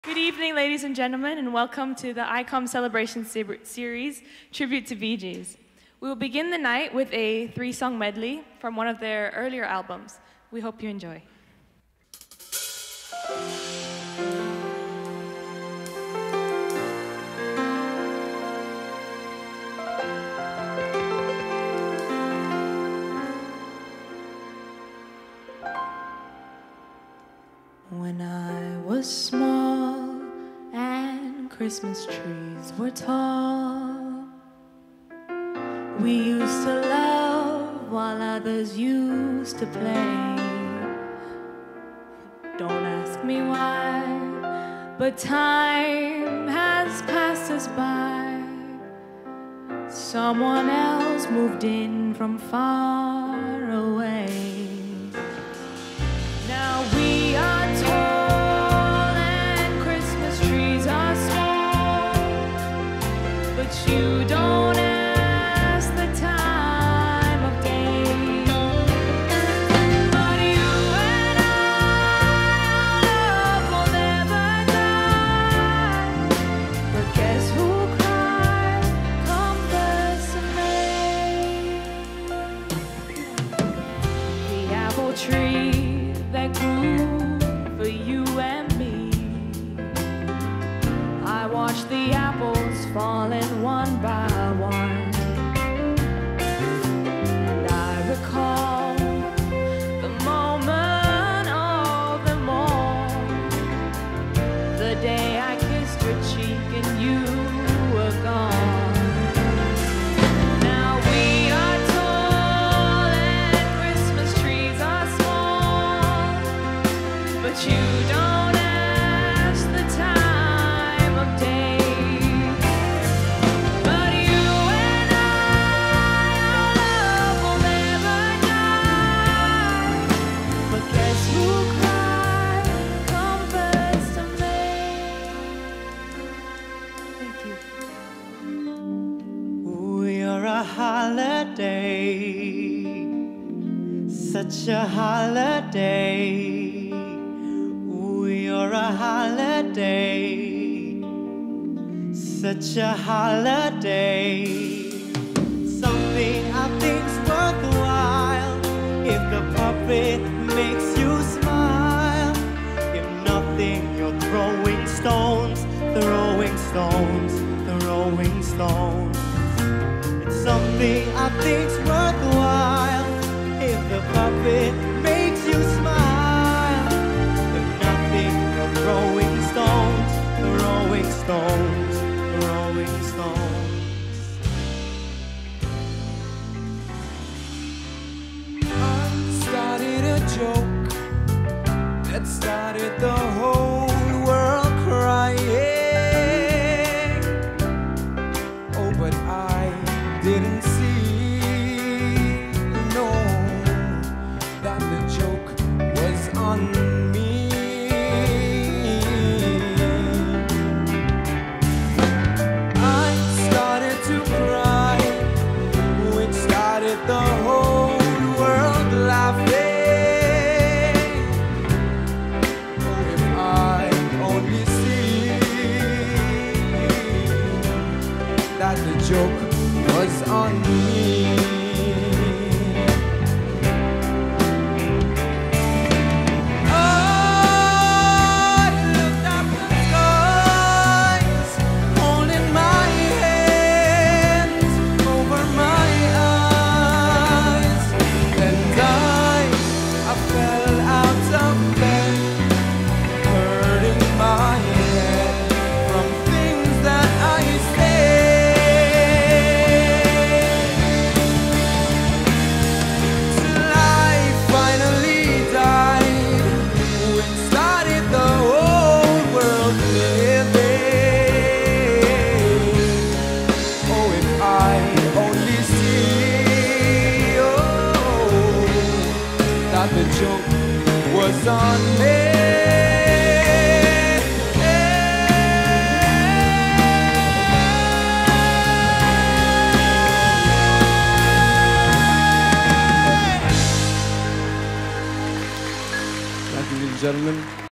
Good evening, ladies and gentlemen, and welcome to the ICOM Celebration Series, Tribute to Bee Gees. We will begin the night with a 3-song medley from one of their earlier albums. We hope you enjoy. When I was small and Christmas trees were tall, we used to love while others used to play. Don't ask me why, but time has passed us by. Someone else moved in from far away. Now we are tall and Christmas trees are small, but you don't ask the time of day. But you and our love will never die. But guess who cried come first of May? The apple tree that grew for you and me. I watched the apples falling one by one, and I recall the moment of them all, the day I kissed your cheek and you were gone. Now we are tall and Christmas trees are small, but you don't ask the time of day. But you and our love will never die. But guess who cried come first of May? Thank you. We are a holiday, such a holiday. We are a holiday, such a holiday. Something I think's worthwhile if the puppet makes you smile. If nothing, you're throwing stones, throwing stones, throwing stones. It's something I think's worthwhile if the puppet makes you smile. If nothing, you're throwing stones, throwing stones, throwing stones. I started a joke that started the whole world crying. Oh, but I didn't see, no, that the joke was on me. I started to cry, which started the whole world laughing. Oh, if I only see that the joke was on me. I looked up the skies, holding my hands over my eyes, and I fell out of bed, hurting my head from things that I said. Till I finally died, which started the whole world living. Oh, if I only see, oh, that the joke was on me.